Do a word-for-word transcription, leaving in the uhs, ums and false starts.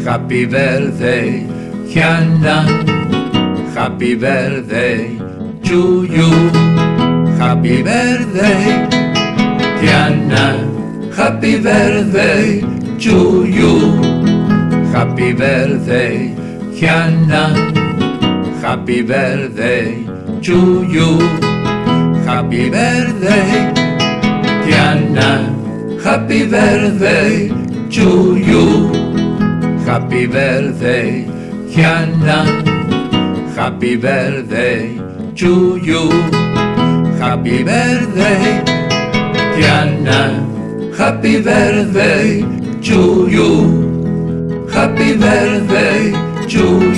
Happy birthday, Hanna. Happy birthday to you. Happy birthday, Hanna. Happy birthday to you. Happy birthday, Hanna. Happy birthday to you. Happy birthday, Hanna. Happy birthday to you. Happy birthday, Hanna. Happy birthday to you. Happy birthday, Hanna. Happy birthday to you. Happy birthday to